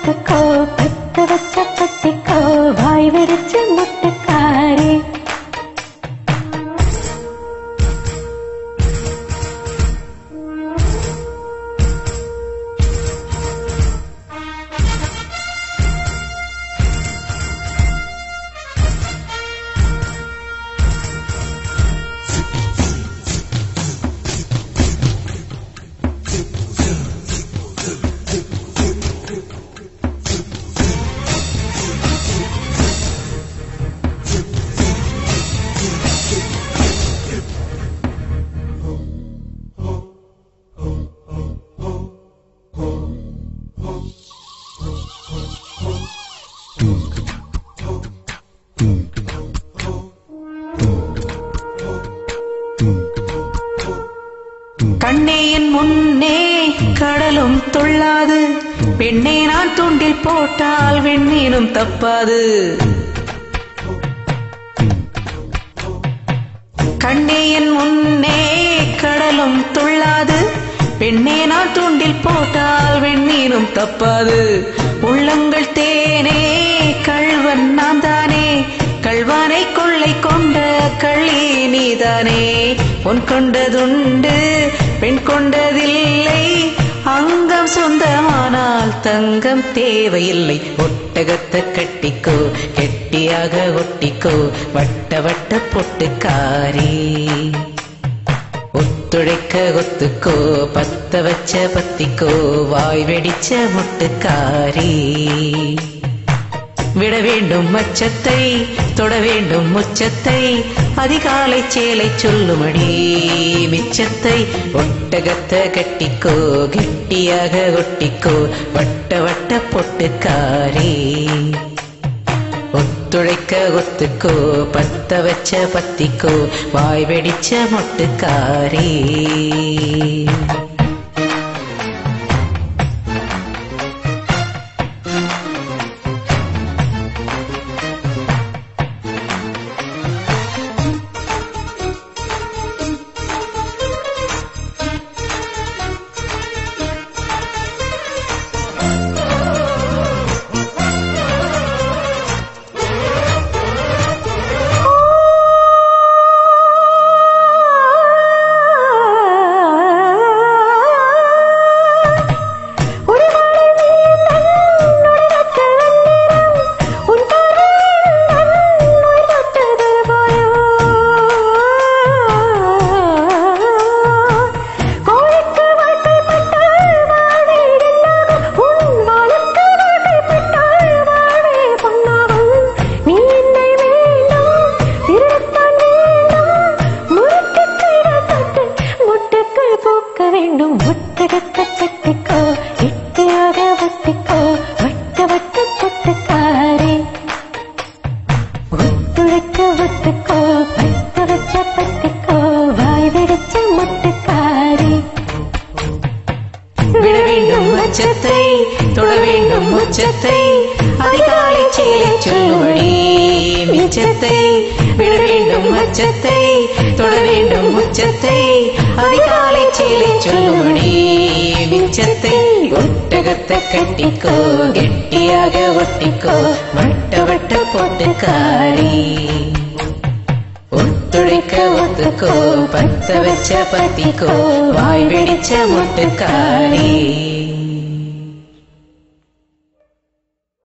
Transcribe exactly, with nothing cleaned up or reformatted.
ஒத்துக்கோ பத்து வச்ச பத்திக்கோ வாய் வெடிச்சு முட்டுக்காரி. கண்ணே என் முன்னே கடலும் துள்ளாது, பெண்ணே நான் துண்டில் போட்டால் வெண்ணீனும் தப்பாது. கண்ணே என் முன்னே கடலும் துள்ளாது, பெண்ணே நான் துண்டில் போட்டால் வெண்ணீனும் தப்பாது. உள்ளங்கள் தேனே கள்வன் நான் தானே, கள்வானை கொள்ளை கொண்ட கள்ளி நீதானே. பொன் கொண்டதுண்டு பெண் கொண்டதில்லை, அங்கம் சொந்தமானால் தங்கம் தேவையில்லை. ஒட்டகத்தை கட்டிக்கோ கெட்டியாக ஒட்டிக்கோ வட்ட வட்ட பொட்டுக்காரி. ஒத்துழைக்க ஒத்துக்கோ பத்த வச்ச பத்திக்கோ வாய் வெடிச்ச முட்டுக்காரி. விட வேண்டும் மச்சத்தை தொட வேண்டும் முச்சத்தை, அதிகாலை சேலை சொல்லுமடி மிச்சத்தை. ஒட்டகத்தை கட்டிக்கோ கெட்டியாக ஒட்டிக்கோ வட்ட வட்ட பொட்டுக்காரி. ஒத்துழைக்க ஒத்துக்கோ பத்த வச்ச பத்திக்கோ வாய் வெடிச்ச முட்டுக்காரி. ஒட்டகத்தை கட்டிக்கோ கெட்டியாக ஒட்டிக்கோ வட்ட வட்ட பொட்டுக்காரி. ஒத்துழைக்க ஒத்துக்கோ பத்த வச்ச பத்திக்கோ வாய் வெடிச்ச முட்டுக்காரி. விட வேண்டும் மச்சத்தை தொட வேண்டும் முச்சத்தை, அதிகாலை சேலை சொல்லுமடி மிச்சத்தை. விட வேண்டும் மச்சத்தை தொட வேண்டும் முச்சத்தை, அதிகாலை சேலை சொல்லுமடி மிச்சத்தை. ஒட்டகத்தை கட்டிக்கோ கெட்டியாக ஒட்டிக்கோ வட்ட வட்ட பொட்டுக்காரி. ஒத்துழைக்க ஒத்துக்கோ பத்த வச்ச பத்திக்கோ வாய் வெடிச்ச முட்டுக்காரி.